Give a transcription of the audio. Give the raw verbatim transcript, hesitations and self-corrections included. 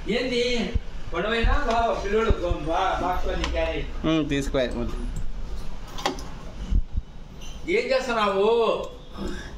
ఏంది గొడవైనా బాబా పిల్లడు బాక్స్లో క్యారీ తీసుకో. ఏం చేస్తున్నావు?